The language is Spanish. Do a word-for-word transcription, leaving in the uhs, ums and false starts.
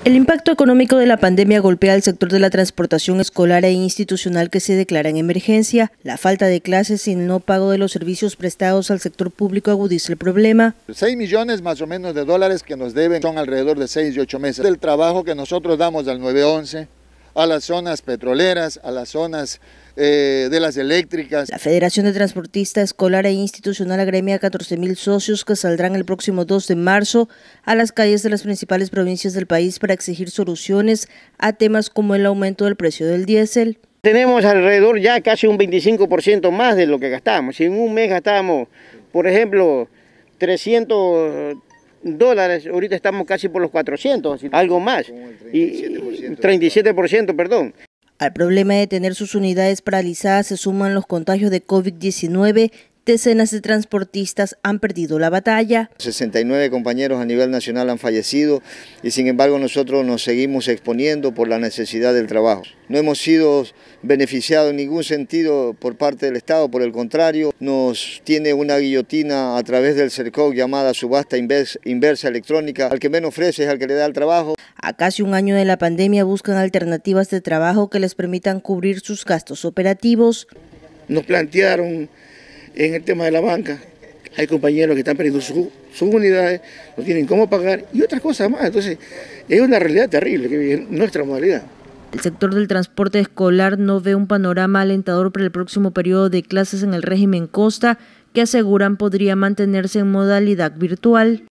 El impacto económico de la pandemia golpea al sector de la transportación escolar e institucional que se declara en emergencia. La falta de clases y el no pago de los servicios prestados al sector público agudiza el problema. seis millones más o menos de dólares que nos deben son alrededor de seis y ocho meses. El trabajo que nosotros damos al nueve once, a las zonas petroleras, a las zonas eh, de las eléctricas. La Federación de Transportistas Escolar e Institucional agremia a catorce mil socios que saldrán el próximo dos de marzo a las calles de las principales provincias del país para exigir soluciones a temas como el aumento del precio del diésel. Tenemos alrededor ya casi un veinticinco por ciento más de lo que gastamos. Si en un mes gastábamos, por ejemplo, trescientos dólares, ahorita estamos casi por los cuatrocientos, algo más, y treinta y siete por ciento, perdón. Al problema de tener sus unidades paralizadas se suman los contagios de COVID diecinueve. Decenas de transportistas han perdido la batalla. sesenta y nueve compañeros a nivel nacional han fallecido y sin embargo nosotros nos seguimos exponiendo por la necesidad del trabajo. No hemos sido beneficiados en ningún sentido por parte del Estado, por el contrario, nos tiene una guillotina a través del CERCOC llamada subasta inversa, inversa electrónica. Al que menos ofrece es al que le da el trabajo. A casi un año de la pandemia buscan alternativas de trabajo que les permitan cubrir sus gastos operativos. Nos plantearon en el tema de la banca, hay compañeros que están perdiendo sus su unidades, no tienen cómo pagar y otras cosas más. Entonces, es una realidad terrible que vive nuestra modalidad. El sector del transporte escolar no ve un panorama alentador para el próximo periodo de clases en el régimen Costa, que aseguran podría mantenerse en modalidad virtual.